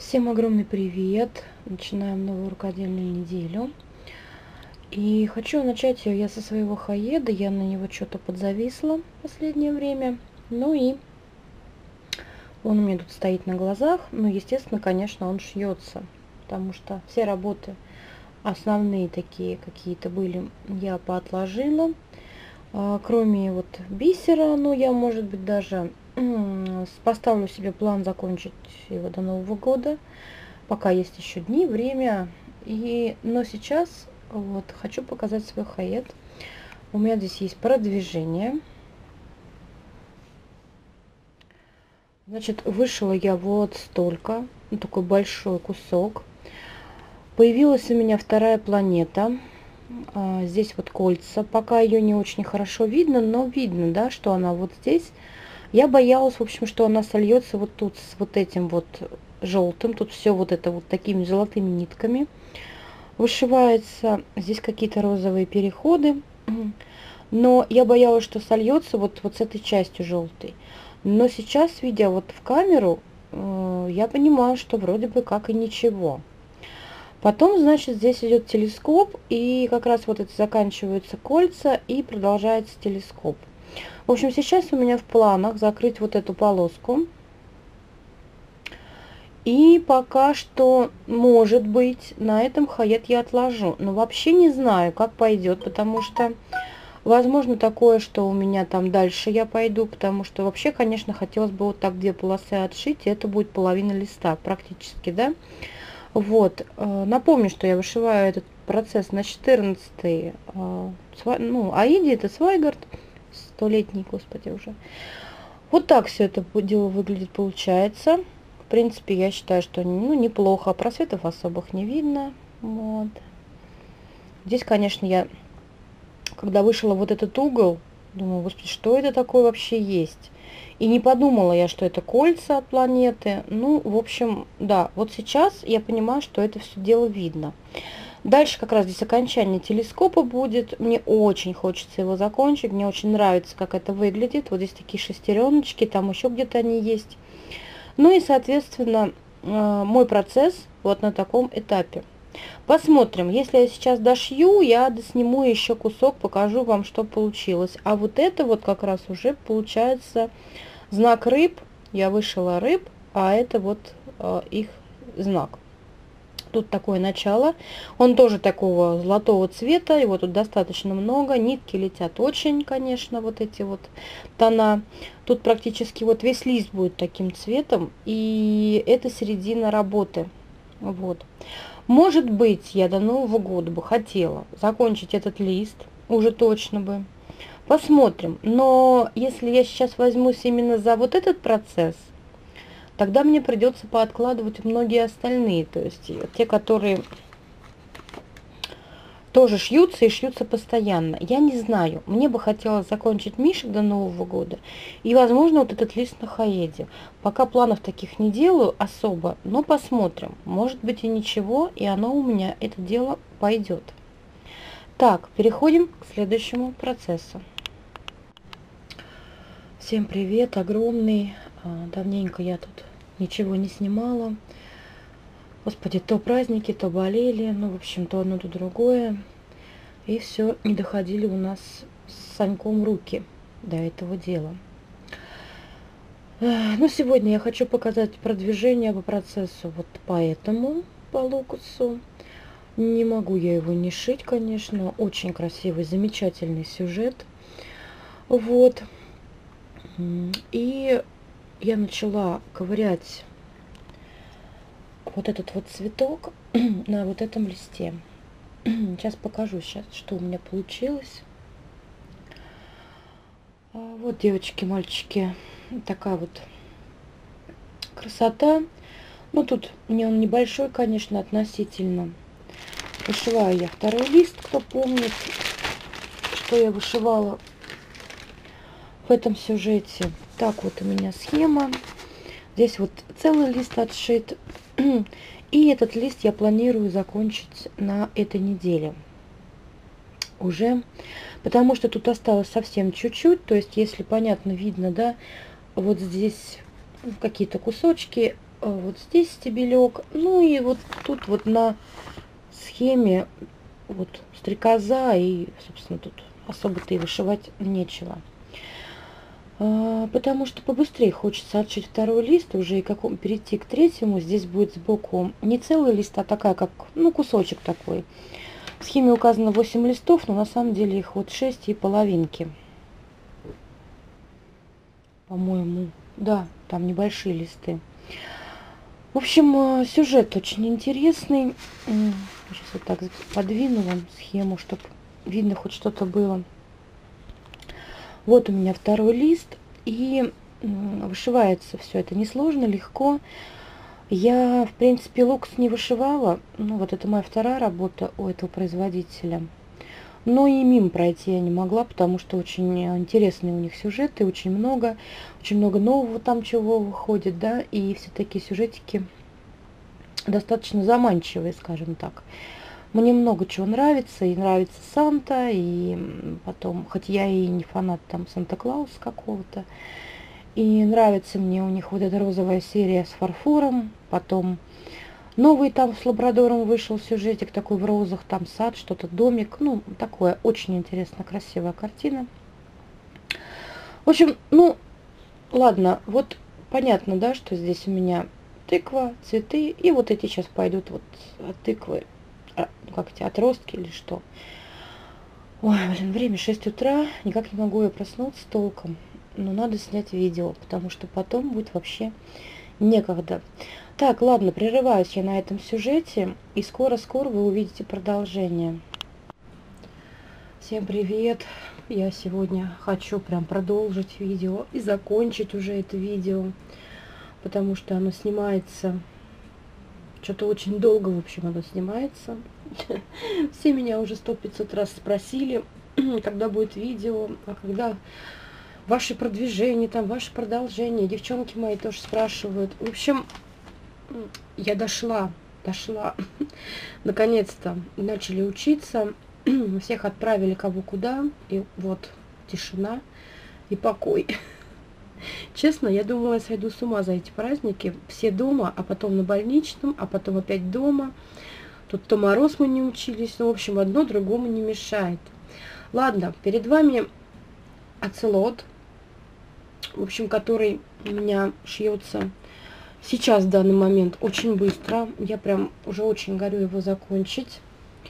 Всем огромный привет! Начинаем новую рукодельную неделю. И хочу начать ее я со своего хаеда. Я на него что-то подзависла в последнее время. Ну и он у меня тут стоит на глазах. Ну, естественно, конечно, он шьется. Потому что все работы основные такие какие-то были, я поотложила. Кроме вот бисера, ну, я, может быть, даже поставлю себе план закончить его до Нового года. Пока есть еще дни, время. Но сейчас вот хочу показать свой хаед. У меня здесь есть продвижение. Значит, вышила я вот столько, такой большой кусок. Появилась у меня вторая планета. Здесь вот кольца. Пока ее не очень хорошо видно, но видно, да, что она вот здесь. Я боялась, в общем, что она сольется вот тут с вот этим вот желтым. Тут все вот это вот такими золотыми нитками вышивается. Здесь какие-то розовые переходы. Но я боялась, что сольется вот с этой частью желтой. Но сейчас, видя вот в камеру, я понимаю, что вроде бы как и ничего. Потом, значит, здесь идет телескоп, и как раз вот это заканчиваются кольца, и продолжается телескоп. В общем, сейчас у меня в планах закрыть вот эту полоску. И пока что, может быть, на этом хаед я отложу. Но вообще не знаю, как пойдет, потому что, возможно, такое, что у меня там дальше я пойду, потому что вообще, конечно, хотелось бы вот так 2 полосы отшить, и это будет половина листа практически, да. Вот, напомню, что я вышиваю этот процесс на 14-й, ну, Аиде, это Свайгард, 100-летний, господи, уже. Вот так все это дело выглядит, получается. В принципе, я считаю, что ну, неплохо, просветов особых не видно. Вот. Здесь, конечно, я, когда вышла вот этот угол, думаю, господи, что это такое вообще есть? И не подумала я, что это кольца от планеты. Ну, в общем, да, вот сейчас я понимаю, что это все дело видно. Дальше как раз здесь окончание телескопа будет. Мне очень хочется его закончить. Мне очень нравится, как это выглядит. Вот здесь такие шестереночки, там еще где-то они есть. Ну и, соответственно, мой процесс вот на таком этапе. Посмотрим. Если я сейчас дошью, я досниму еще кусок, покажу вам, что получилось. А вот это вот как раз уже получается знак рыб. Я вышила рыб, а это вот их знак. Тут такое начало. Он тоже такого золотого цвета. Его тут достаточно много. Нитки летят очень, конечно, вот эти вот тона. Тут практически вот весь лист будет таким цветом. И это середина работы. Вот. Может быть, я до Нового года бы хотела закончить этот лист. Уже точно бы. Посмотрим. Но если я сейчас возьмусь именно за вот этот процесс, тогда мне придется пооткладывать многие остальные, то есть те, которые тоже шьются и шьются постоянно. Я не знаю, мне бы хотелось закончить мишек до Нового года и, возможно, вот этот лист на хаеде. Пока планов таких не делаю особо, но посмотрим. Может быть и ничего, и оно у меня, это дело, пойдет. Так, переходим к следующему процессу. Всем привет, огромный. Давненько я тут ничего не снимала. Господи, то праздники, то болели. Ну, в общем, то одно, то другое. И все, не доходили у нас с Саньком руки до этого дела. Ну, сегодня я хочу показать продвижение по процессу вот по этому, по локусу. Не могу я его не шить, конечно. Очень красивый, замечательный сюжет. Вот. И я начала ковырять вот этот вот цветок на вот этом листе. Сейчас покажу, что у меня получилось. Вот, девочки, мальчики, такая вот красота. Ну, тут мне он небольшой, конечно, относительно. Вышиваю я второй лист, кто помнит, что я вышивала в этом сюжете. Так вот у меня схема. Здесь вот целый лист отшит. И этот лист я планирую закончить на этой неделе. Уже. Потому что тут осталось совсем чуть-чуть. То есть, если понятно, видно, да, вот здесь какие-то кусочки. вот здесь стебелек. Ну и вот тут вот на схеме вот стрекоза, и, собственно, тут особо-то и вышивать нечего. Потому что побыстрее хочется отшить второй лист уже и перейти к третьему. Здесь будет сбоку не целый лист, а такая, как, ну, кусочек такой. В схеме указано 8 листов, но на самом деле их вот 6 и половинки. По-моему, да, там небольшие листы. В общем, сюжет очень интересный. Сейчас вот так подвину вам схему, чтобы видно хоть что-то было. Вот у меня второй лист, и вышивается все это несложно, легко. Я, в принципе, лукс не вышивала. Ну, вот это моя вторая работа у этого производителя. Но и мимо пройти я не могла, потому что очень интересные у них сюжеты, очень много нового там чего выходит, да, и все такие сюжетики достаточно заманчивые, скажем так. Мне много чего нравится, и нравится Санта, и потом, хоть я и не фанат там Санта-Клауса какого-то, и нравится мне у них вот эта розовая серия с фарфором, потом новый там с лабрадором вышел сюжетик такой в розах, там сад, что-то, домик, ну, такое очень интересно, красивая картина. В общем, ну, ладно, вот понятно, да, что здесь у меня тыква, цветы, и вот эти сейчас пойдут вот от тыквы, как эти, отростки или что. Ой, блин, время 6 утра, никак не могу я проснуться толком, но надо снять видео, потому что потом будет вообще некогда. Так, ладно, прерываюсь я на этом сюжете, и скоро-скоро вы увидите продолжение. Всем привет! Я сегодня хочу прям продолжить видео и закончить уже это видео, потому что оно снимается, что-то очень долго, в общем, оно снимается. Все меня уже 100-500 раз спросили, когда будет видео, а когда ваши продвижения, там, ваше продолжение. Девчонки мои тоже спрашивают. В общем, я дошла. Наконец-то начали учиться. Всех отправили кого куда. И вот тишина и покой. Честно, я думала, я сойду с ума за эти праздники. Все дома, а потом на больничном, а потом опять дома. Тут то мороз, мы не учились. Ну, в общем, одно другому не мешает. Ладно, перед вами оцелот, в общем, который у меня шьется сейчас, в данный момент, очень быстро. Я прям уже очень горю его закончить.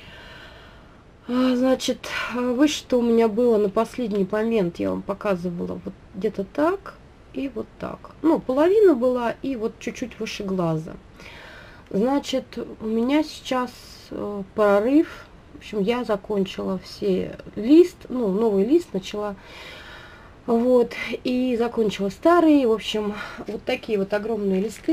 Значит, вышито у меня было на последний момент, я вам показывала, вот где-то так и вот так. Ну, половина была и вот чуть-чуть выше глаза. Значит, у меня сейчас прорыв. В общем, я закончила все лист, ну, новый лист начала. Вот, и закончила старый. В общем, вот такие вот огромные листы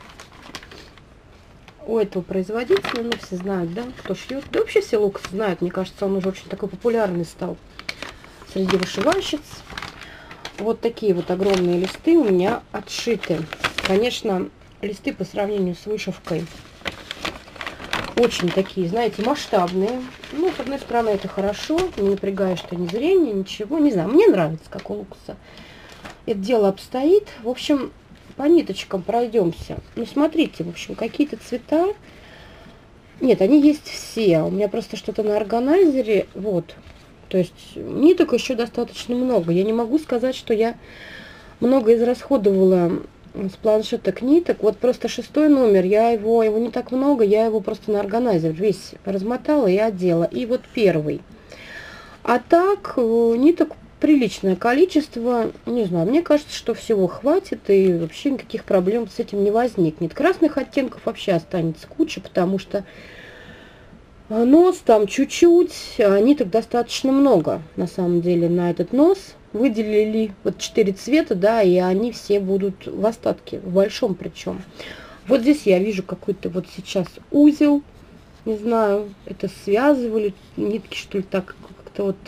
у этого производителя. Ну, все знают, да, кто шьет. Да вообще все лукс знают. Мне кажется, он уже очень такой популярный стал среди вышивальщиц. Вот такие вот огромные листы у меня отшиты. Конечно, листы по сравнению с вышивкой очень такие, знаете, масштабные. Ну, с одной стороны, это хорошо, не напрягаешь что ни зрение, ничего. Не знаю, мне нравится, как у лукса это дело обстоит. В общем, по ниточкам пройдемся. Ну, смотрите, в общем, какие-то цвета. Нет, они есть все. У меня просто что-то на органайзере. Вот. То есть ниток еще достаточно много. Я не могу сказать, что я много израсходовала с планшеток ниток. Вот просто 6-й номер, его не так много, я его просто на органайзер весь размотала и одела. И вот первый. А так, ниток приличное количество. Не знаю, мне кажется, что всего хватит и вообще никаких проблем с этим не возникнет. Красных оттенков вообще останется куча, потому что нос там чуть-чуть, а ниток достаточно много на самом деле на этот нос. Выделили вот 4 цвета, да, и они все будут в остатке, в большом причем. Вот здесь я вижу какой-то вот сейчас узел, не знаю, это связывали нитки, что ли, так как-то вот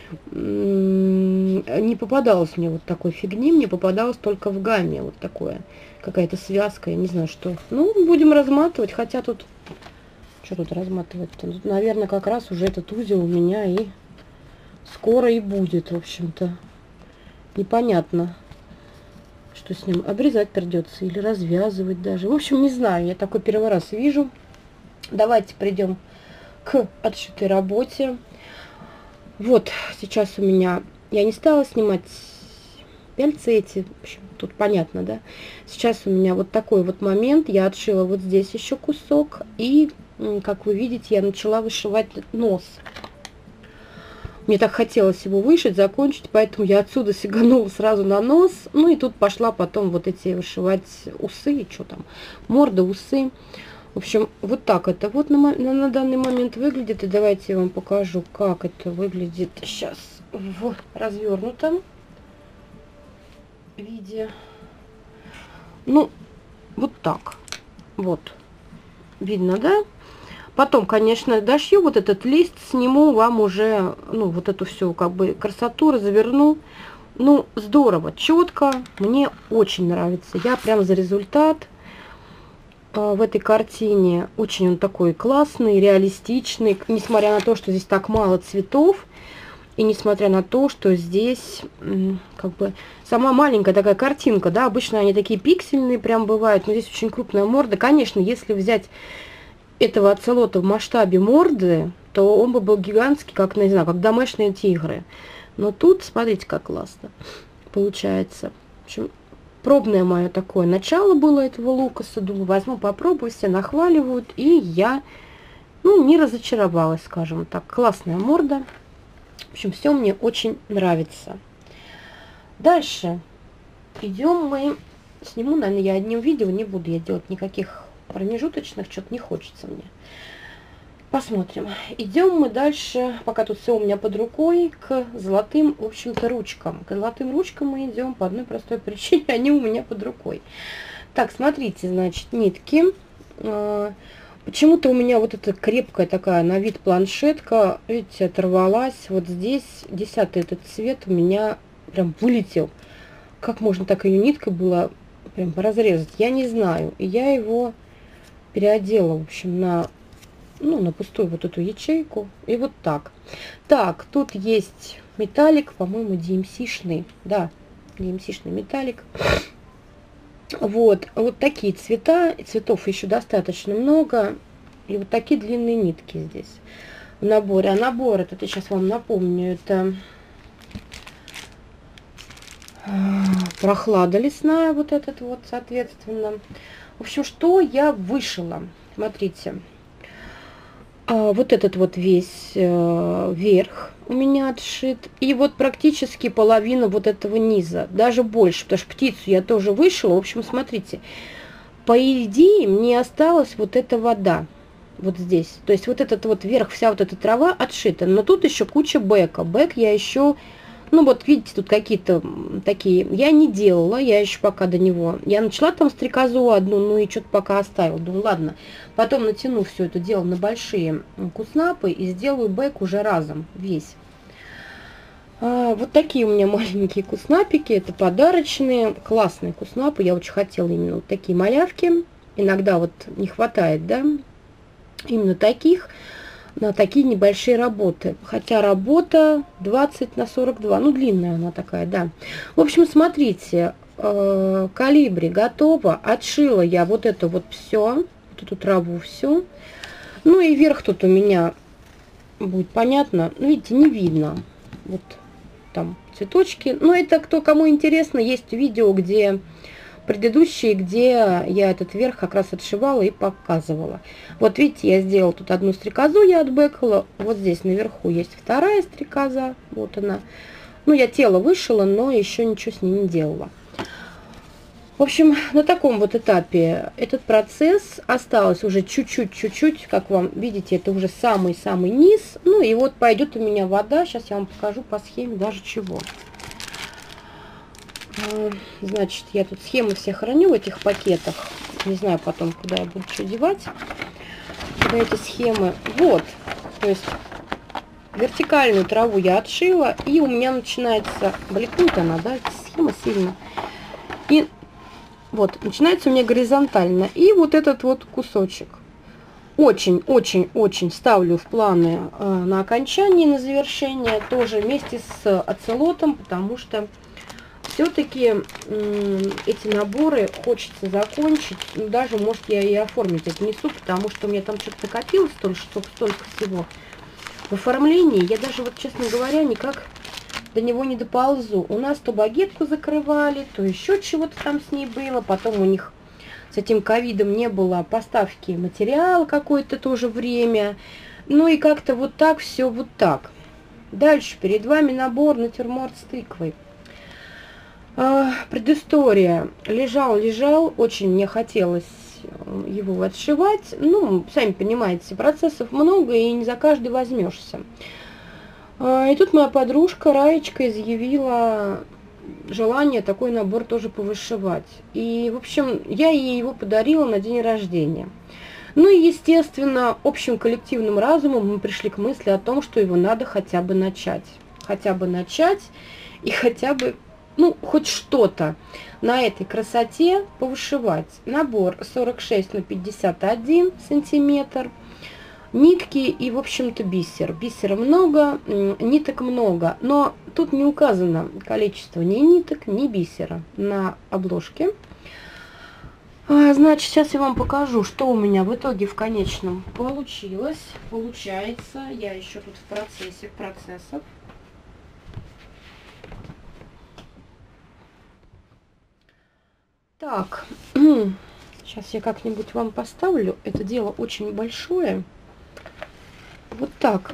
не попадалось мне вот такой фигни, мне попадалось только в гамме вот такое, какая-то связка, я не знаю что. Ну, будем разматывать, хотя тут, что тут разматывать-то? Тут, наверное, как раз уже этот узел у меня и скоро и будет, в общем-то. Непонятно, что с ним обрезать придется или развязывать даже. В общем, не знаю, я такой первый раз вижу. Давайте придем к отшитой работе. Вот, сейчас у меня... Я не стала снимать пяльцы эти, в общем, тут понятно, да? Сейчас у меня вот такой вот момент. Я отшила вот здесь еще кусок. И, как вы видите, я начала вышивать нос. Мне так хотелось его вышить, закончить, поэтому я отсюда сиганула сразу на нос. Ну и тут пошла потом вот эти вышивать усы, и что там, морда, усы. В общем, вот так это вот на данный момент выглядит. И давайте я вам покажу, как это выглядит сейчас в развернутом виде. Ну, вот так. Вот. Видно, да? Потом, конечно, дошью вот этот лист, сниму вам уже, ну, вот эту всю, как бы, красоту, разверну. Ну, здорово, четко, мне очень нравится. Я прям за результат в этой картине. Очень он такой классный, реалистичный, несмотря на то, что здесь так мало цветов. И несмотря на то, что здесь, как бы, сама маленькая такая картинка, да, обычно они такие пиксельные прям бывают, но здесь очень крупная морда. Конечно, если взять этого оцелота в масштабе морды, то он бы был гигантский, как, не знаю, как домашние тигры. Но тут, смотрите, как классно получается. В общем, пробное мое такое начало было этого Лукаса. Думаю, возьму, попробую, все нахваливают. И я, ну, не разочаровалась, скажем так. Классная морда. В общем, все мне очень нравится. Дальше идем мы. Сниму, наверное, я одним видео, не буду я делать никаких промежуточных, что-то не хочется мне. Посмотрим. Идем мы дальше, пока тут все у меня под рукой, к золотым, в общем-то, ручкам. К золотым ручкам мы идем по одной простой причине, они у меня под рукой. Так, смотрите, значит, нитки. Почему-то у меня вот эта крепкая такая на вид планшетка, видите, оторвалась. Вот здесь 10-й этот цвет у меня прям вылетел. Как можно так ее ниткой было прям разрезать? Я не знаю. И я его переодела, в общем, на, ну, на пустую вот эту ячейку. И вот так. Так, тут есть металлик, по-моему, DMC-шный. Да, DMC-шный металлик. Вот, вот такие цвета. Цветов еще достаточно много. И вот такие длинные нитки здесь в наборе. А набор, это я сейчас вам напомню, это прохлада лесная, вот этот вот, соответственно. В общем, что я вышила? Смотрите. Вот этот вот весь верх у меня отшит. И вот практически половина вот этого низа. Даже больше, потому что птицу я тоже вышила. В общем, смотрите. По идее, мне осталась вот эта вода. Вот здесь. То есть вот этот вот верх, вся вот эта трава отшита. Но тут еще куча бэка. Бэк я еще... Ну вот видите, тут какие-то такие, я не делала, я еще пока до него, я начала там стрекозу одну, ну и что-то пока оставила, думаю, ладно, потом натяну все это дело на большие куснапы и сделаю бэк уже разом, весь. Вот такие у меня маленькие куснапики, это подарочные, классные куснапы, я очень хотела именно вот такие малявки, иногда вот не хватает, да, именно таких, на такие небольшие работы. Хотя работа 20 на 42. Ну, длинная она такая, да. В общем, смотрите, калибри готово. Отшила я вот это вот все. Вот эту траву все. Ну, и верх тут у меня будет понятно. Ну, видите, не видно. Вот там цветочки. Но это кто кому интересно. Есть видео, где... предыдущие, где я этот верх как раз отшивала и показывала. Вот видите, я сделала тут одну стрекозу, я отбэкала. Вот здесь наверху есть вторая стрекоза. Вот она. Ну, я тело вышила, но еще ничего с ней не делала. В общем, на таком вот этапе этот процесс. Осталось уже чуть-чуть, как вам видите, это уже самый-самый низ. Ну, и вот пойдет у меня вода. Сейчас я вам покажу по схеме даже чего. Значит, я тут схемы все храню в этих пакетах. Не знаю потом, куда я буду что девать. Куда эти схемы. Вот. То есть вертикальную траву я отшила. И у меня начинается... Бликует она, да? Схема сильно. И вот, начинается у меня горизонтально. И вот этот вот кусочек. Очень ставлю в планы на окончание, на завершение. Тоже вместе с оцелотом, потому что... все-таки эти наборы хочется закончить. Ну, даже, может, я и оформить отнесу, потому что у меня там что-то накопилось столько всего. В оформлении я даже, вот, честно говоря, никак до него не доползу. У нас то багетку закрывали, то еще чего-то там с ней было. Потом у них с этим ковидом не было поставки материала какое-то тоже время. Ну и как-то вот так все вот так. Дальше перед вами набор натюрморт с тыквой. Предыстория. Лежал, очень мне хотелось его отшивать. Ну, сами понимаете, процессов много, и не за каждый возьмешься. И тут моя подружка Раечка изъявила желание такой набор тоже повышивать. И, в общем, я ей его подарила на день рождения. Ну и, естественно, общим коллективным разумом мы пришли к мысли о том, что его надо хотя бы начать. Хотя бы начать и хотя бы, ну, хоть что-то на этой красоте повышивать. Набор 46 на 51 сантиметр. Нитки и, в общем-то, бисер. Бисера много, ниток много. Но тут не указано количество ни ниток, ни бисера на обложке. Значит, сейчас я вам покажу, что у меня в итоге в конечном получилось. Получается, я еще тут в процессе процессов. Так, сейчас я как-нибудь вам поставлю. Это дело очень большое. Вот так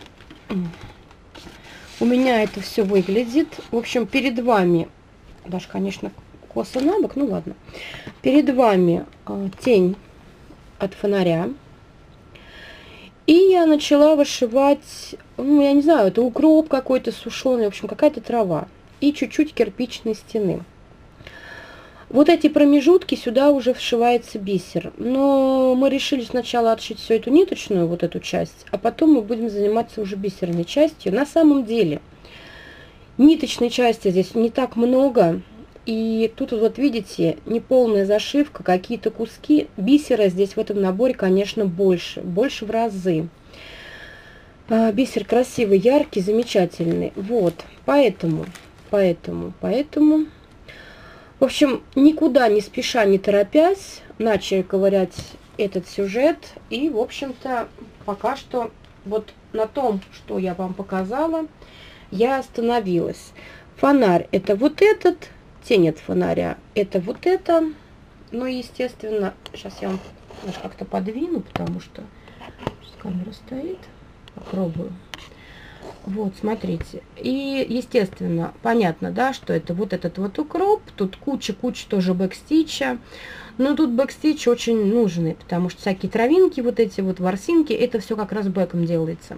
у меня это все выглядит. В общем, перед вами, даже, конечно, косо на бок, ну ладно. Перед вами тень от фонаря. И я начала вышивать, ну, я не знаю, это укроп какой-то сушеный, в общем, какая-то трава. И чуть-чуть кирпичной стены. Вот эти промежутки, сюда уже вшивается бисер. Но мы решили сначала отшить всю эту ниточную, вот эту часть, а потом мы будем заниматься уже бисерной частью. На самом деле, ниточной части здесь не так много. И тут вот видите, неполная зашивка, какие-то куски. Бисера здесь в этом наборе, конечно, больше в разы. Бисер красивый, яркий, замечательный. Вот, поэтому. В общем, никуда не спеша, не торопясь, начали ковырять этот сюжет. И, в общем-то, пока что вот на том, что я вам показала, я остановилась. Фонарь – это вот этот, тень от фонаря – это вот это. Ну, естественно, сейчас я вам как-то подвину, потому что камера стоит. Попробую. Вот, смотрите. И, естественно, понятно, да, что это вот этот вот укроп. Тут куча тоже бэкстича. Но тут бэкстич очень нужный, потому что всякие травинки, вот эти вот ворсинки, это все как раз бэком делается.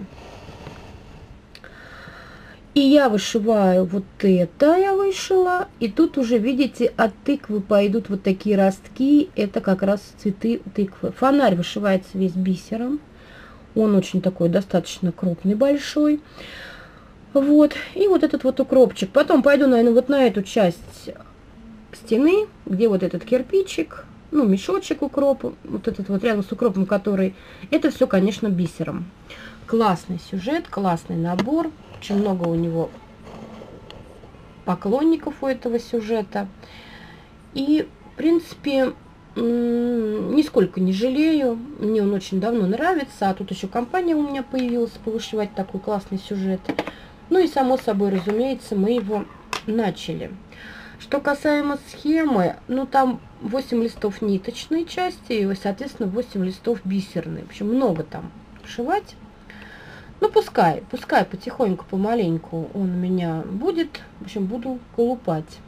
И я вышиваю вот это, я вышила. И тут уже, видите, от тыквы пойдут вот такие ростки. Это как раз цветы тыквы. Фонарь вышивается весь бисером. Он очень такой достаточно крупный, большой. Вот. И вот этот вот укропчик. Потом пойду, наверное, вот на эту часть стены, где вот этот кирпичик, ну, мешочек укропа, вот этот вот рядом с укропом, который... Это все, конечно, бисером. Классный сюжет, классный набор. Очень много у него поклонников у этого сюжета. И, в принципе... нисколько не жалею, мне он очень давно нравится, а тут еще компания у меня появилась повышивать такой классный сюжет. Ну и само собой, разумеется, мы его начали. Что касаемо схемы, ну там 8 листов ниточной части и, соответственно, 8 листов бисерной. В общем, много там вшивать. Ну, пускай потихоньку, помаленьку он у меня будет. В общем, буду колупать.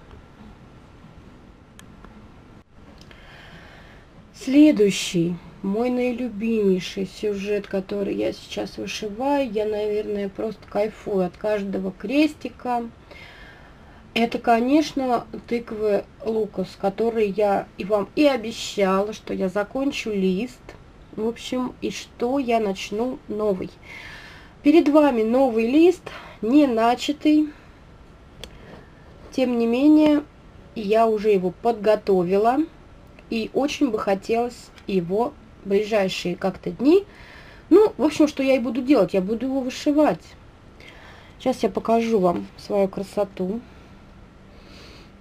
Следующий, мой наилюбимейший сюжет, который я сейчас вышиваю, я, наверное, просто кайфую от каждого крестика. Это, конечно, тыквы Лукас, который я и вам и обещала, что я закончу лист. В общем, и что я начну новый. Перед вами новый лист, не начатый. Тем не менее, я уже его подготовила. И очень бы хотелось его в ближайшие как-то дни. Ну, в общем, что я и буду делать? Я буду его вышивать. Сейчас я покажу вам свою красоту.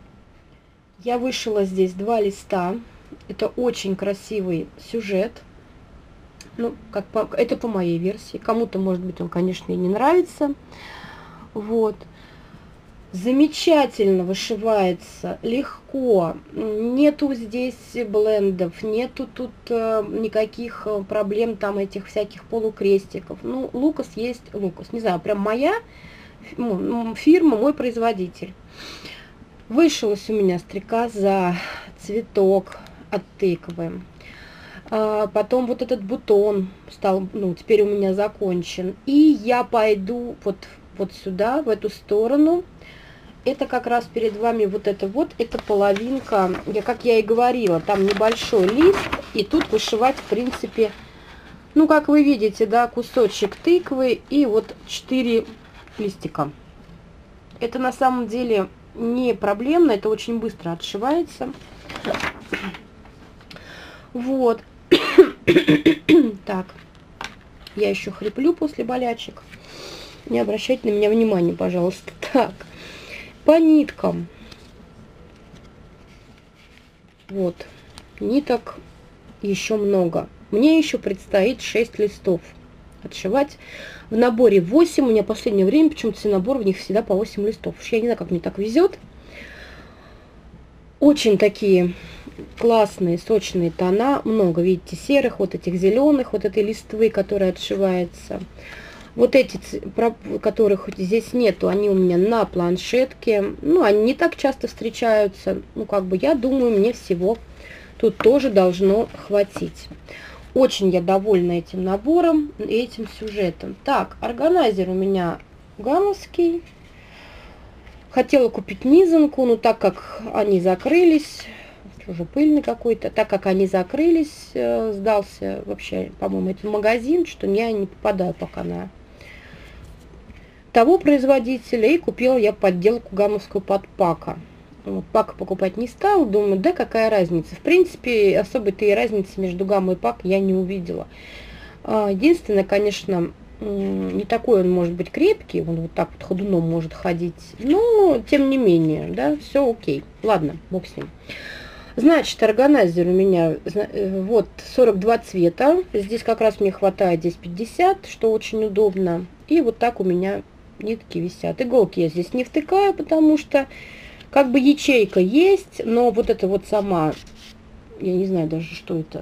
Я вышила здесь 2 листа. Это очень красивый сюжет. Ну, это по моей версии. Кому-то, может быть, он, конечно, и не нравится. Вот. Замечательно вышивается, легко. Нету здесь блендов, нету тут никаких проблем, там этих всяких полукрестиков. Ну, Лукас есть Лукас. Не знаю, прям моя фирма, мой производитель. Вышилась у меня стрекоза, цветок от тыквы. Потом вот этот бутон стал, ну, теперь у меня закончен. И я пойду вот сюда, в эту сторону. Это как раз перед вами вот, это половинка, как я и говорила, там небольшой лист. И тут вышивать, в принципе, ну, как вы видите, да, кусочек тыквы и вот 4 листика. Это на самом деле не проблемно, это очень быстро отшивается. Вот. Так, я еще хриплю после болячек. Не обращайте на меня внимания, пожалуйста. Так, по ниткам. Вот, ниток еще много. Мне еще предстоит 6 листов отшивать. В наборе 8. У меня в последнее время почему-то все наборы, в них всегда по 8 листов. Я не знаю, как мне так везет. Очень такие классные, сочные тона. Много, видите, серых, вот этих зеленых, вот этой листвы, которая отшивается. Вот эти, которых здесь нету, они у меня на планшетке. Ну, они не так часто встречаются. Ну, как бы, я думаю, мне всего тут тоже должно хватить. Очень я довольна этим набором, этим сюжетом. Так, органайзер у меня гамовский. Хотела купить низанку, но так как они закрылись, уже пыльный какой-то, так как они закрылись, сдался вообще, по-моему, этот магазин, что я не попадаю пока на того производителя, и купила я подделку гамовскую под Пака. Вот, Пака покупать не стала, думаю, да какая разница. В принципе, особой-то и разницы между гаммой и Пак я не увидела. Единственное, конечно, не такой он может быть крепкий, он вот так вот ходуном может ходить, но тем не менее, да, все окей. Ладно, бог с ним. Значит, органайзер у меня вот 42 цвета, здесь как раз мне хватает, здесь 50, что очень удобно. И вот так у меня нитки висят. Иголки я здесь не втыкаю, потому что как бы ячейка есть, но вот это вот сама, я не знаю даже, что это.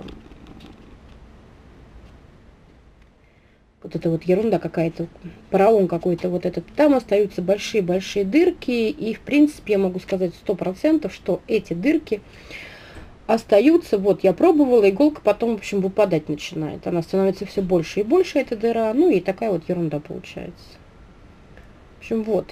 Вот это вот ерунда какая-то, поролон какой-то вот этот. Там остаются большие-большие дырки. И, в принципе, я могу сказать 100%, что эти дырки остаются. Вот, я пробовала, иголка потом, в общем, выпадать начинает. Она становится все больше и больше, эта дыра. Ну, и такая вот ерунда получается. В общем, вот.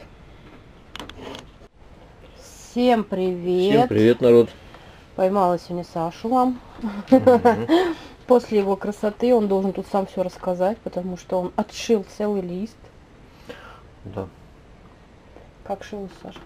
Всем привет. Всем привет, народ. Поймала сегодня Сашу вам. После его красоты он должен тут сам все рассказать, потому что он отшил целый лист. Да. Как шил, Саша?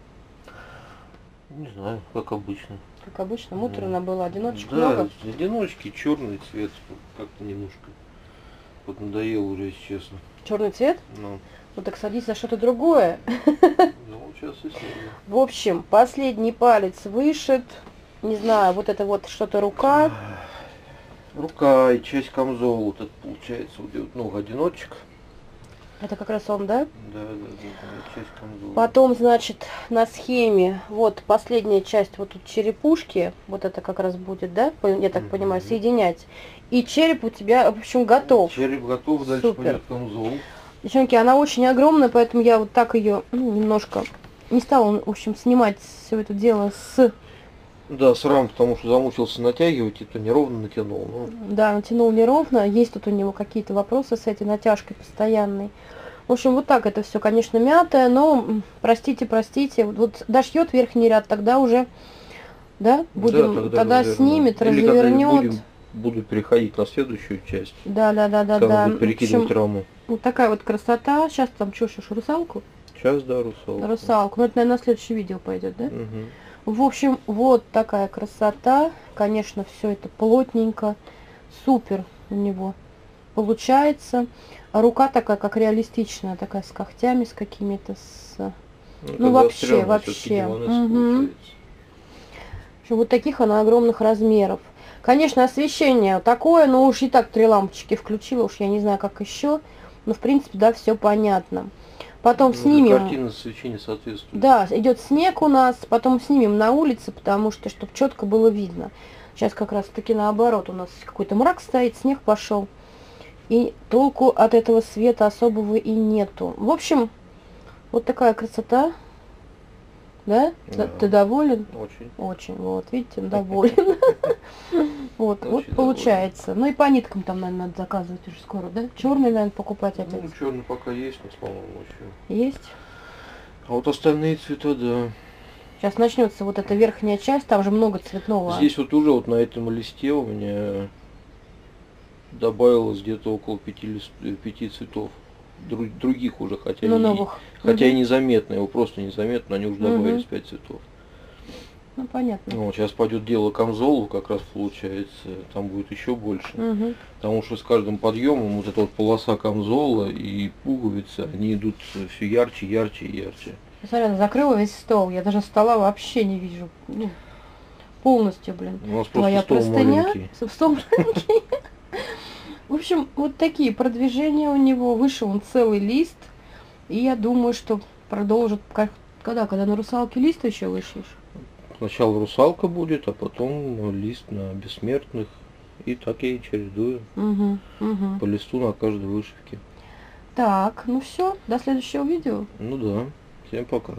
Не знаю, как обычно. Как обычно, муторно было, одиночек да, много. Одиночки, черный цвет, как-то немножко вот надоело уже, если честно. Черный цвет? Ну. Ну так садись за что-то другое. Ну, сейчас и снимем. В общем, последний палец вышит. Не знаю, вот это вот что-то рука. Рука и часть камзола, вот это получается, вот много одиночек. Это как раз он, да? Да, часть камзола. Потом, значит, на схеме, вот последняя часть, вот тут черепушки, вот это как раз будет, да? Я так понимаю, соединять. И череп у тебя, в общем, готов. Череп готов, дальше пойдет камзол. Девчонки, она очень огромная, поэтому я вот так ее, ну, немножко не стала, в общем, снимать все это дело с... Да, с рам, потому что замучился натягивать, и то неровно натянул. Ну. Да, натянул неровно. Есть тут у него какие-то вопросы с этой натяжкой постоянной. В общем, вот так это все, конечно, мятое, но простите, простите. Вот дошьет верхний ряд, тогда уже, да, будем, да, тогда снимет, развернет. Буду переходить на следующую часть. Да. Буду перекидывать раму. Вот такая вот красота. Сейчас там что, еще русалку? Сейчас, да, русалку. Русалку. Ну, это, наверное, на следующее видео пойдет, да? Угу. В общем, вот такая красота. Конечно, все это плотненько. Супер у него получается. А рука такая, как реалистичная, такая с когтями, с какими-то, с... Ну, вообще. Угу. Вот таких она огромных размеров. Конечно, освещение такое, но уж и так 3 лампочки включила, уж я не знаю, как еще. Но, в принципе, да, все понятно. Потом снимем... Картина освещения соответствует. Да, идет снег у нас, потом снимем на улице, потому что, чтобы четко было видно. Сейчас как раз таки наоборот, у нас какой-то мрак стоит, снег пошел. И толку от этого света особого и нету. В общем, вот такая красота. Да? Да. Ты доволен? Очень. Очень. Вот, видите, он доволен. Вот получается. Ну и по ниткам там, наверное, надо заказывать уже скоро, да? Черный, наверное, покупать опять. Ну, черный пока есть, но, по-моему, еще. Есть. А вот остальные цвета, да. Сейчас начнется вот эта верхняя часть, там же много цветного. Здесь вот уже вот на этом листе у меня добавилось где-то около 5 цветов. Других уже, хотя, новых. И незаметно, его просто незаметно, они уже добавились 5 цветов. Ну, понятно. Вот, сейчас пойдет дело камзолу, как раз получается, там будет еще больше. Потому что с каждым подъемом вот эта вот полоса камзола и пуговицы, они идут все ярче, ярче и ярче. Смотри, она закрыла весь стол, я даже стола вообще не вижу. Ну, полностью, блин. У нас Твоя просто стол маленький. Стол маленький. В общем, вот такие продвижения у него. Вышел он целый лист. И я думаю, что продолжит. Когда на русалке лист еще вышьешь? Сначала русалка будет, а потом лист на бессмертных. И так я и чередую. По листу на каждой вышивке. Так, ну все, до следующего видео. Ну да. Всем пока.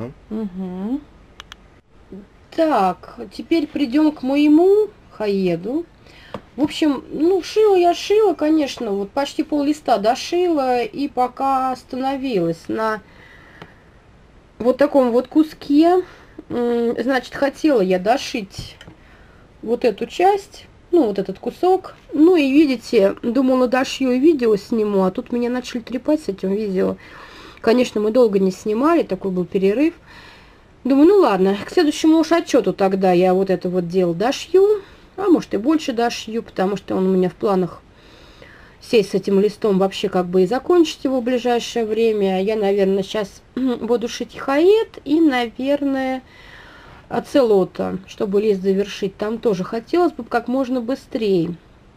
Так, теперь придем к моему хаеду. В общем, ну, шила, конечно, вот почти пол-листа дошила, и пока остановилась на вот таком вот куске. Значит, хотела я дошить вот эту часть, ну, вот этот кусок. Ну, и видите, думала, дошью и видео сниму, а тут меня начали трепать с этим видео. Конечно, мы долго не снимали, такой был перерыв. Думаю, ну ладно, к следующему уж отчету тогда я вот это вот дело дошью. А может и больше дошью, потому что он у меня в планах сесть с этим листом вообще как бы и закончить его в ближайшее время. Я, наверное, сейчас буду шить хаед и, наверное, оцелота, чтобы лист завершить. Там тоже хотелось бы как можно быстрее.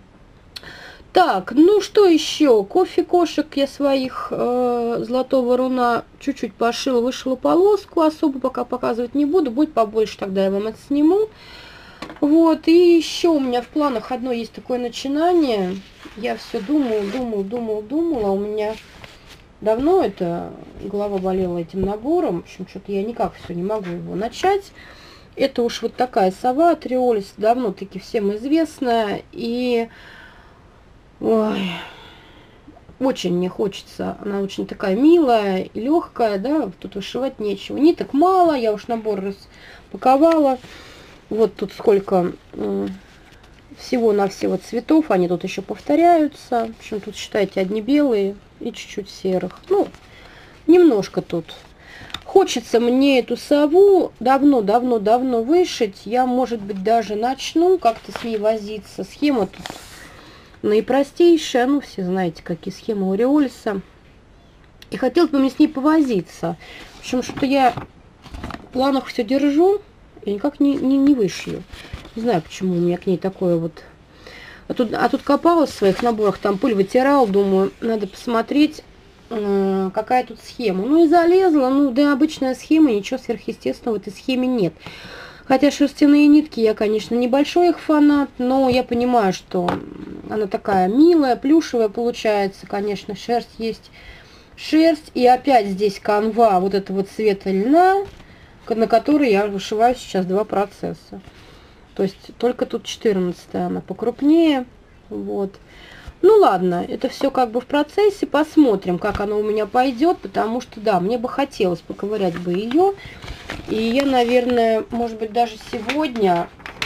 Так, ну что еще? Кофе-кошек я своих золотого руна чуть-чуть пошила, вышила полоску. Особо пока показывать не буду. Будет побольше, тогда я вам это сниму. Вот, и еще у меня в планах одно есть такое начинание. Я все думала. У меня давно это голова болела этим набором. В общем, что-то я никак все не могу его начать. Это уж вот такая сова Триолис, давно-таки всем известная. И ой, очень мне хочется. Она очень такая милая и легкая, да, тут вышивать нечего. Ниток мало, я уж набор распаковала. Вот тут сколько всего-навсего цветов, они тут еще повторяются. В общем, тут, считайте, одни белые и чуть-чуть серых. Ну, немножко тут. Хочется мне эту сову давно вышить. Я, может быть, даже начну как-то с ней возиться. Схема тут наипростейшая. Ну, все знаете, какие схемы у Риолиса. И хотелось бы мне с ней повозиться. В общем, что я в планах все держу. Я никак не вышью. Не знаю, почему у меня к ней такое вот. А тут копалась в своих наборах, там пыль вытирал, думаю, надо посмотреть, какая тут схема. Ну и залезла, ну да, обычная схема, ничего сверхъестественного в этой схеме нет. Хотя шерстяные нитки, я, конечно, небольшой их фанат, но я понимаю, что она такая милая, плюшевая получается, конечно, шерсть есть шерсть. И опять здесь канва вот этого цвета льна, на который я вышиваю сейчас 2 процесса. То есть только тут 14-я, она покрупнее. Вот. Ну ладно, это все как бы в процессе. Посмотрим, как оно у меня пойдет. Потому что, да, мне бы хотелось поковырять бы ее. И я, наверное, может быть, даже сегодня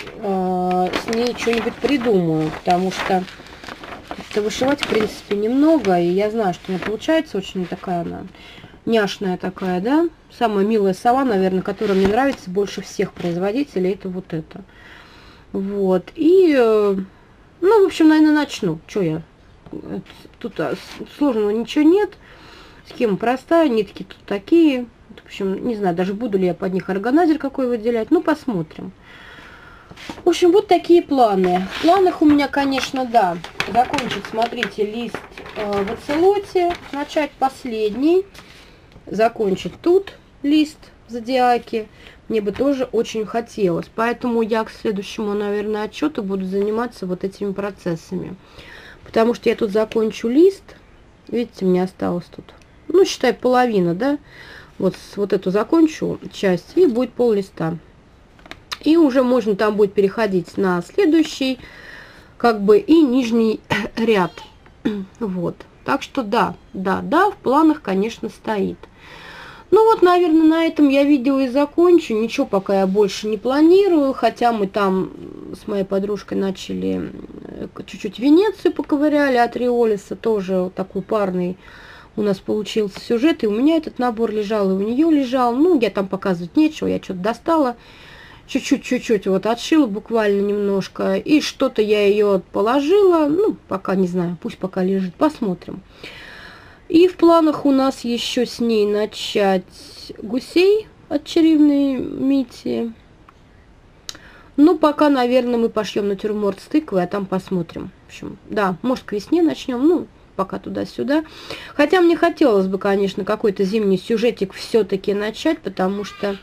с ней что-нибудь придумаю. Потому что вышивать, в принципе, немного. И я знаю, что она получается очень такая она няшная такая, да. Самая милая сова, наверное, которая мне нравится больше всех производителей, это вот это. Вот. И, ну, в общем, наверное, начну. Что я? Тут сложного ничего нет. Схема простая, нитки тут такие. В общем, не знаю, даже буду ли я под них органайзер какой выделять. Ну, посмотрим. В общем, вот такие планы. В планах у меня, конечно, да, закончить, смотрите, лист в оцелоте, начать последний, закончить тут лист в зодиаке. Мне бы тоже очень хотелось. Поэтому я к следующему, наверное, отчету буду заниматься вот этими процессами. Потому что я тут закончу лист. Видите, мне осталось тут, ну, считай, половина, да. Вот эту закончу часть, и будет пол листа. И уже можно там будет переходить на следующий, как бы, и нижний ряд. Вот. Так что да, в планах, конечно, стоит. Ну вот, наверное, на этом я видео и закончу. Ничего пока я больше не планирую. Хотя мы там с моей подружкой начали чуть-чуть Венецию поковыряли от Риолиса. Тоже такой парный у нас получился сюжет. И у меня этот набор лежал, и у нее лежал. Ну, я там показывать нечего, я что-то достала. Чуть-чуть вот отшила буквально немножко. И что-то я ее положила. Ну, пока не знаю, пусть пока лежит, посмотрим. И в планах у нас еще с ней начать гусей от Чаривной Мити. Ну, пока, наверное, мы пошьем натюрморт с тыквой, а там посмотрим. В общем, да, может, к весне начнем, ну, пока туда-сюда. Хотя мне хотелось бы, конечно, какой-то зимний сюжетик все-таки начать, потому что,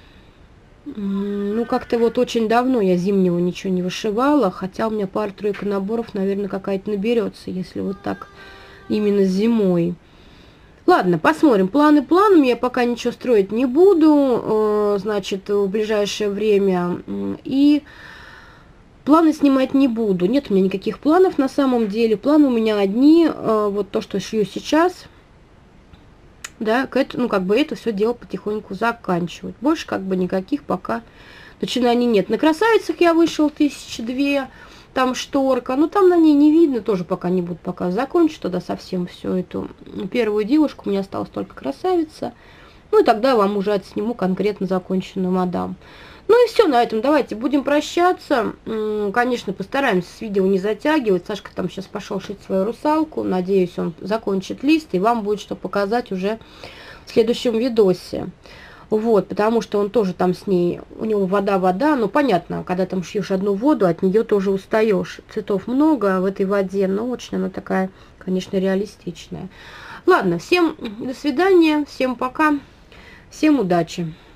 ну, как-то вот очень давно я зимнего ничего не вышивала, хотя у меня пара-тройка наборов, наверное, какая-то наберется, если вот так именно зимой. Ладно, посмотрим. Планы планами. Я пока ничего строить не буду, значит, в ближайшее время. И планы снимать не буду. Нет у меня никаких планов на самом деле. Планы у меня одни. Вот то, что шью сейчас. Да, ну, как бы это все дело потихоньку заканчивать. Больше как бы никаких пока начинаний нет. На красавицах я вышел 1002. Там шторка, но там на ней не видно, тоже пока не буду пока закончить тогда совсем всю эту первую девушку, у меня осталась только красавица. Ну и тогда вам уже отсниму конкретно законченную мадам. Ну и все на этом, давайте будем прощаться. Конечно, постараемся с видео не затягивать. Сашка там сейчас пошел шить свою русалку, надеюсь, он закончит лист, и вам будет что показать уже в следующем видосе. Вот, потому что он тоже там с ней, у него вода, ну понятно, когда там шьешь одну воду, от нее тоже устаешь. Цветов много в этой воде, но очень она такая, конечно, реалистичная. Ладно, всем до свидания, всем пока, всем удачи.